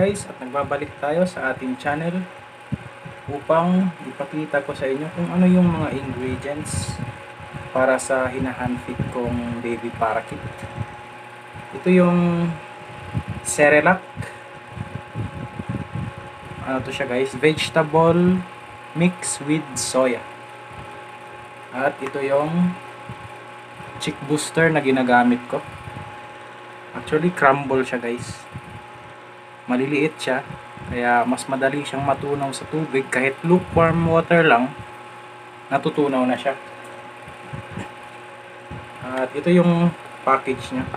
guys, at nagbabalik tayo sa ating channel upang ipakita ko sa inyo kung ano yung mga ingredients para sa hinahandfeed kong baby parakeet. Ito yung Cerelac. Ano to siya guys? Vegetable mix with soya. At ito yung chick booster na ginagamit ko. Actually crumble siya guys. Maliliit siya, kaya mas madali siyang matunaw sa tubig. Kahit lukewarm water lang, natutunaw na siya. At ito yung package niya,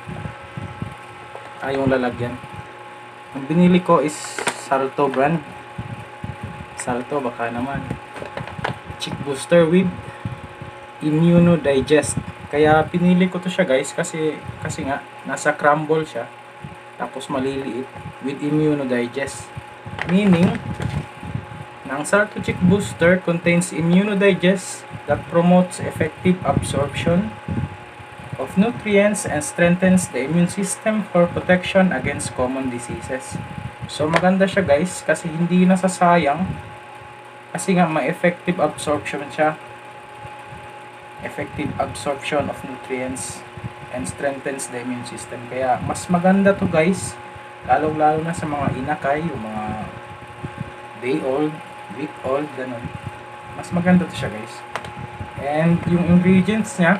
yung lalagyan. Ang binili ko is Salto brand. Salto baka naman. Chick booster with Immunodigest. Kaya pinili ko to siya guys kasi nga nasa crumble siya, tapos maliliit, with Immunodigest. Meaning, ang Salto Chick Booster contains Immunodigest that promotes effective absorption of nutrients and strengthens the immune system for protection against common diseases. So maganda siya guys kasi hindi nasasayang, kasi nga may effective absorption siya. Effective absorption of nutrients and strengthens the immune system. Kaya mas maganda to guys, lalo na sa mga inakay, yung mga day old, week old, ganun. Mas maganda to siya guys. And yung ingredients niya,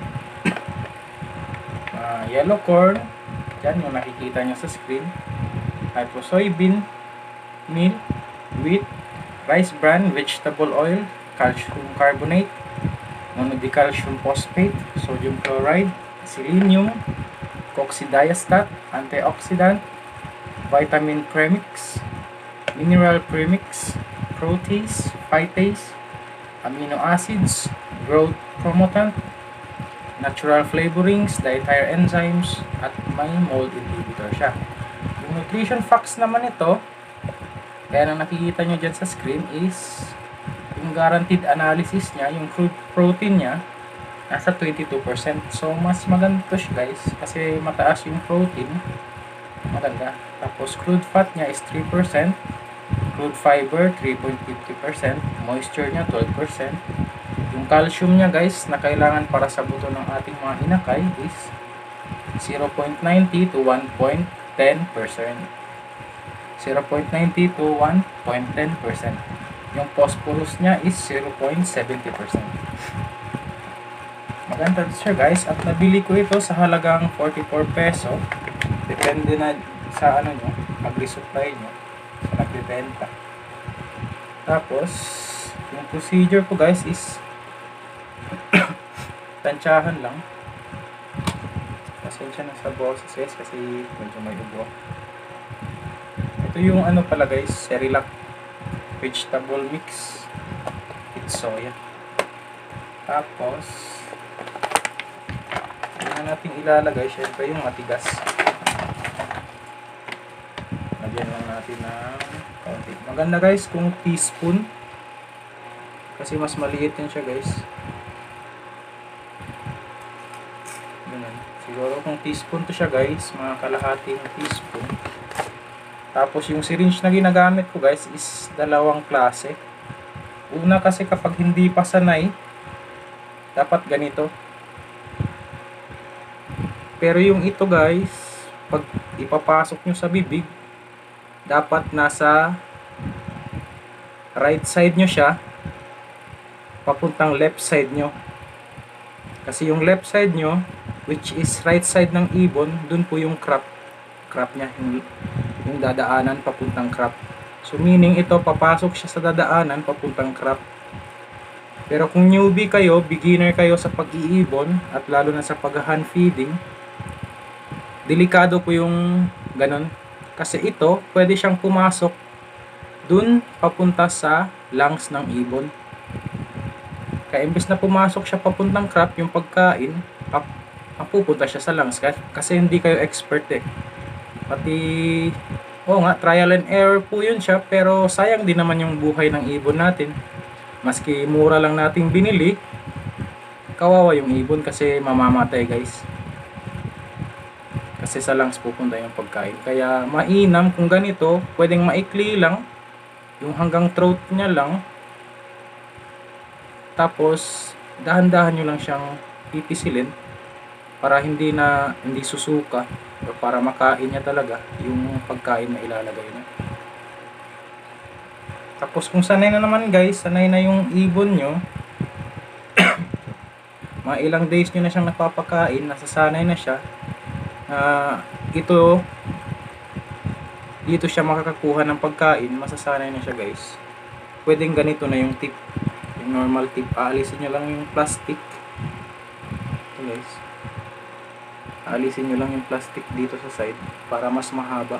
yellow corn, dyan yung nakikita nyo sa screen, tapos soybean meal, wheat, rice bran, vegetable oil, calcium carbonate, monodicalcium phosphate, sodium chloride, selenium, coccidiastat, antioxidant, vitamin premix, mineral premix, protease, phytase, amino acids, growth promotant, natural flavorings, dietary enzymes, at may mold inhibitor siya. Yung nutrition facts naman ito, kaya na nakikita nyo dyan sa screen, is yung guaranteed analysis niya, yung crude protein niya, nasa 22%. So, mas maganda to siya guys, kasi mataas yung protein. Maganda. Tapos, crude fat niya is 3%, crude fiber 3.50%, moisture niya 12%. Yung calcium niya guys, na kailangan para sa buto ng ating mga inakay is 0.90 to 1.10%. 0.90 to 1.10%. Yung phosphorus niya is 0.70%. Maganda siya guys, at nabili ko ito sa halagang 44 peso. Depende na sa ano nyo, mag-resupply nyo sa nagbibenta. Tapos yung procedure ko guys is tansyahan lang. Pasensya na sa boses guys kasi medyo may ubo. Ito yung ano pala guys, Cerelac vegetable mix with soya. Tapos na natin ilalagay syempre yung matigas. Lagyan lang natin ng konti. Maganda guys kung teaspoon, kasi mas maliit yan siya guys. Ganun. Siguro kung teaspoon to siya guys, mga kalahating teaspoon. Tapos yung syringe na ginagamit ko guys is dalawang klase. Una kasi kapag hindi pa sanay, dapat ganito. Pero yung ito guys, pag ipapasok nyo sa bibig, dapat nasa right side nyo siya, papuntang left side nyo. Kasi yung left side nyo, which is right side ng ibon, dun po yung crop nya, yung dadaanan papuntang crop. So meaning ito, papasok siya sa dadaanan papuntang crop. Pero kung newbie kayo, beginner kayo sa pag-iibon, at lalo na sa pag-hand feeding, delikado po yung ganun. Kasi ito, pwede siyang pumasok dun papunta sa lungs ng ibon. Kaya imbes na pumasok siya papuntang crop, yung pagkain, mapupunta siya sa lungs. Kasi hindi kayo expert eh. Pati, nga, trial and error po yun siya, pero sayang din naman yung buhay ng ibon natin. Maski mura lang nating binili, kawawa yung ibon kasi mamamatay guys. kasi sa lungs pupunta yung pagkain. Kaya mainam kung ganito, pwedeng maikli lang, yung hanggang throat niya lang, tapos dahan-dahan nyo lang siyang pipisilin para hindi susuka, o para makain niya talaga yung pagkain na ilalagay niya. Tapos kung sanay na naman guys, sanay na yung ibon nyo, mga ilang days nyo na siyang napapakain, nasasanay na siya, dito siya makakakuha ng pagkain, masasanay na siya guys. Pwedeng ganito na yung tip, yung normal tip. Aalisin nyo lang yung plastic. Ito guys, aalisin nyo lang yung plastic dito sa side para mas mahaba.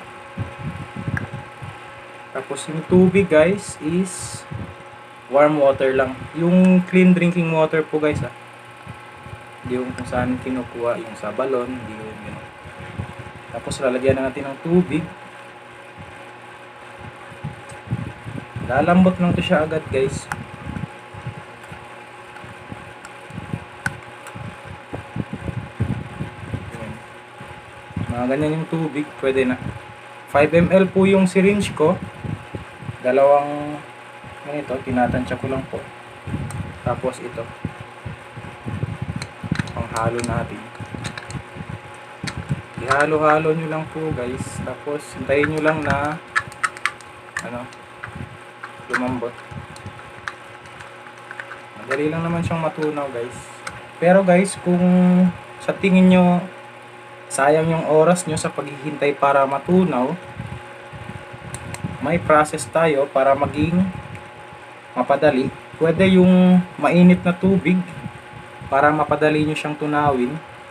Tapos yung tubig guys is warm water lang, yung clean drinking water po guys hindi yung kung saan kinukuha, yung sa balon, hindi yung gano'n. Tapos lalagyan na natin ng tubig. Lalambot lang to siya agad guys. Mga ganyan yung tubig, pwede na. 5 ml po yung syringe ko. Dalawang ganito, tinatansya ko lang po. Tapos ito, panghalo natin. Ihalo-halo nyo lang po guys. Tapos hintayin nyo lang na lumambot. Madali lang naman siyang matunaw guys. Pero guys, kung sa tingin nyo sayang yung oras nyo sa paghihintay para matunaw, may process tayo para maging mapadali. Pwede yung mainit na tubig para mapadali nyo siyang tunawin.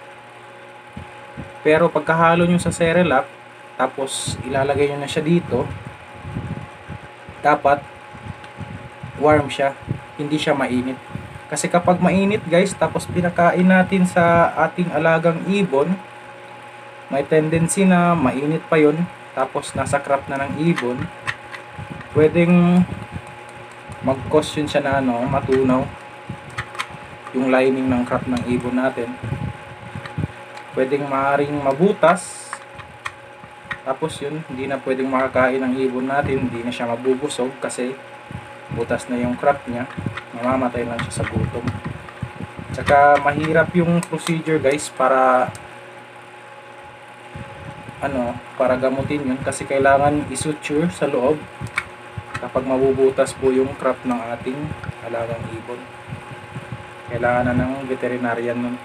Pero pagkahalo nyo sa Cerelac, tapos ilalagay nyo na siya dito, dapat warm siya, hindi siya mainit. Kasi kapag mainit guys, tapos pinakain natin sa ating alagang ibon, may tendency na mainit pa yon, tapos nasa crop na ng ibon, pwedeng mag-cause yun siya na matunaw yung lining ng crop ng ibon natin. Pwedeng maaaring mabutas, tapos yun, hindi na pwedeng makakain ng ibon natin, hindi na siya mabubusog kasi butas na yung crop niya, mamamatay lang siya sa gutom. Tsaka mahirap yung procedure guys para para gamutin yun, kasi kailangan isuture sa loob kapag mabubutas po yung crop ng ating alagang ibon. Kailangan na ng veterinarian nun.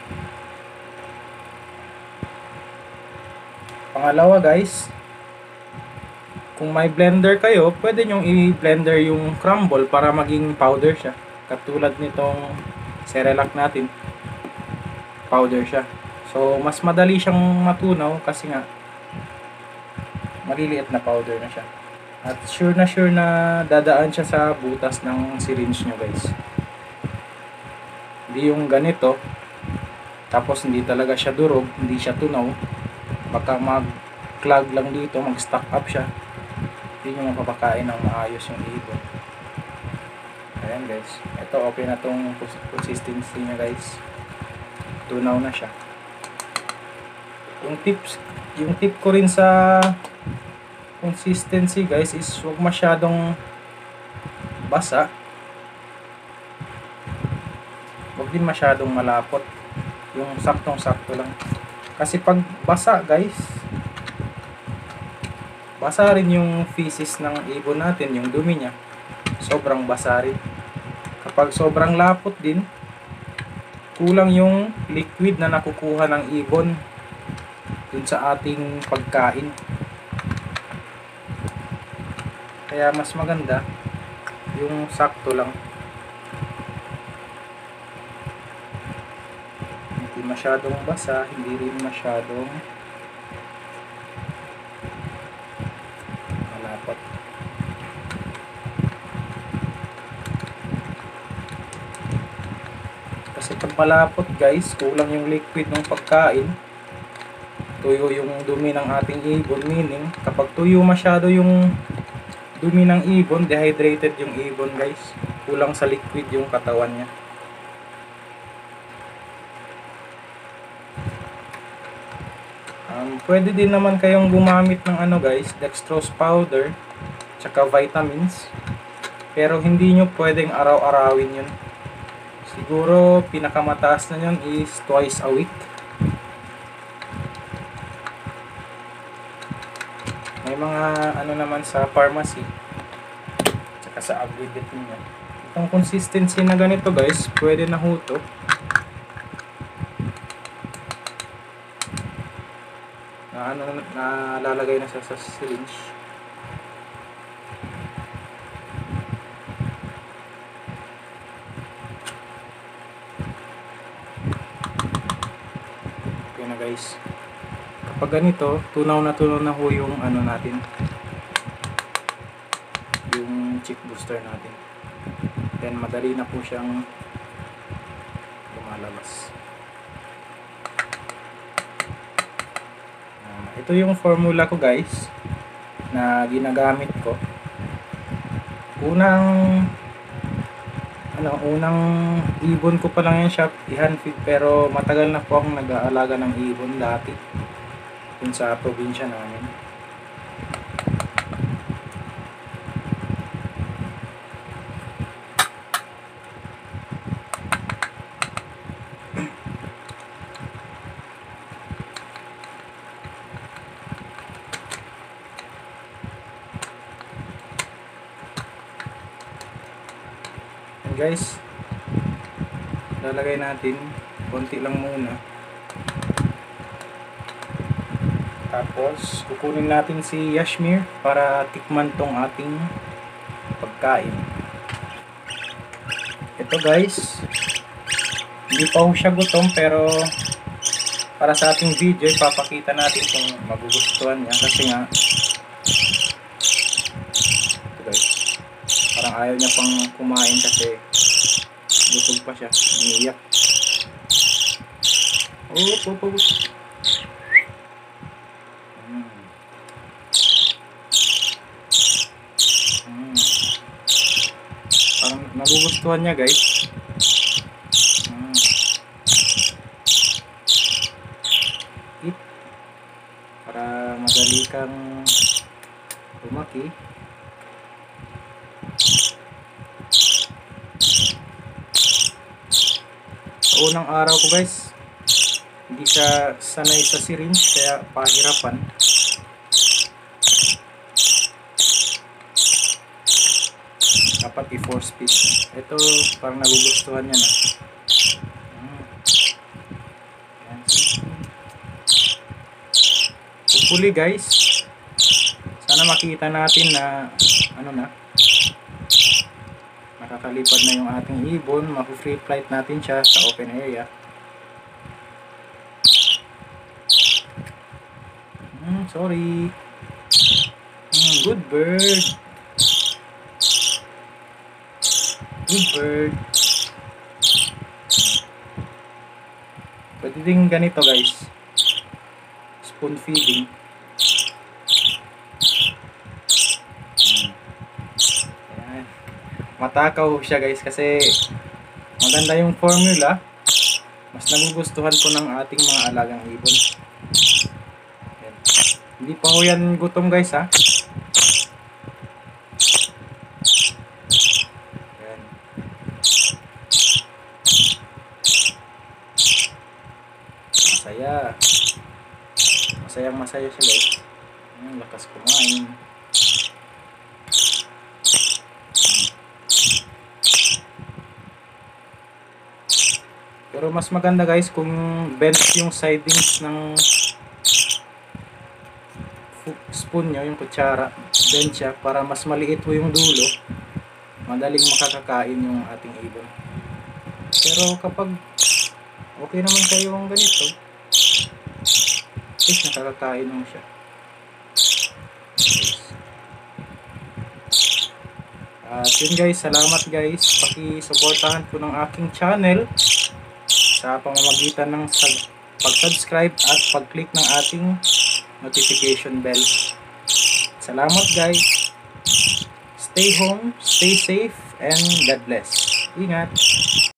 Pangalawa guys, kung may blender kayo, pwede nyong i-blender yung crumble para maging powder siya. Katulad nitong Cerelac natin, powder siya. So mas madali siyang matunaw kasi nga maliliit na powder na siya. At sure na dadaan siya sa butas ng syringe nyo guys. Hindi yung ganito, tapos hindi talaga siya durog, hindi siya tunaw. Baka mag-clog lang dito, mag-stock up siya. Hindi nyo mapapakain ng maayos yung ibon. Ayan guys, ito okay na tong consistency niya guys. Tunaw na siya. Yung tip ko rin sa consistency guys is huwag masyadong basa, huwag din masyadong malapot, yung saktong sakto lang. Kasi pag basa guys, basa rin yung feces ng ibon natin, yung dumi niya, sobrang basa rin. Kapag sobrang lapot din, kulang yung liquid na nakukuha ng ibon dun sa ating pagkain. Kaya mas maganda yung sakto lang, hindi masyadong basa, hindi rin masyadong malapot. Kasi pag malapot guys, kulang yung liquid ng pagkain, tuyo yung dumi ng ating ibon. Meaning kapag tuyo masyado yung dumi ng ibon, dehydrated yung ibon guys, kulang sa liquid yung katawan niya. Pwede din naman kayong gumamit ng ano guys, dextrose powder tsaka vitamins, pero hindi nyo pwedeng araw-arawin yun. Siguro pinakamataas na yun is twice a week. May mga ano naman sa pharmacy tsaka sa agri-vet niya. Itong consistency na ganito guys, pwede na ho to. Nalalagay na sa syringe. Okay na guys. Kapag ganito, tunaw na ho yung ano natin, yung chick booster natin. Then madali na po siyang lumalabas. Ito yung formula ko guys na ginagamit ko. Unang ibon ko pa lang yan siya i-handfeed, pero matagal na po akong nag-aalaga ng ibon dati dun sa probinsya namin. Guys, lalagay natin konti lang muna, tapos kukunin natin si Yashmir para tikman tong ating pagkain. Ito guys, hindi pa ho siya gutom, pero para sa ating video ipapakita natin kung magugustuhan niya, kasi nga ito guys, parang ayaw niya pang kumain kasi busog pa siya, umiiyak. Parang nagugustuhan niya guys. Eat para madali kang lumaki. Unang araw ko guys, hindi siya sanay sa syringe kaya pahirapan. Dapat i-force feed. Ito parang nagugustuhan niya na. Hopefully guys, sana makita natin na nakakalipad na yung ating ibon, maku-free flight natin siya sa open area. Sorry. Good bird. Good bird. Pwede din ganito guys, spoon feeding. Matakaw siya guys kasi maganda yung formula. Mas nagugustuhan ko ng ating mga alagang ibon. Yan. Hindi pa ho yan gutom guys ha. Yan. Masaya. Masayang-masaya siya guys. Lakas kumain. Pero mas maganda guys kung bent yung sidings ng spoon nyo, yung kutsara, bent siya para mas maliit po yung dulo, madaling makakakain yung ating ibon. Pero kapag okay naman kayong ganito, is nakakakain mo siya. At yun guys, salamat guys, paki-suportahan po ng aking channel sa pamamagitan ng pag-subscribe at pag-click ng ating notification bell. Salamat guys. Stay home, stay safe, and God bless. Ingat.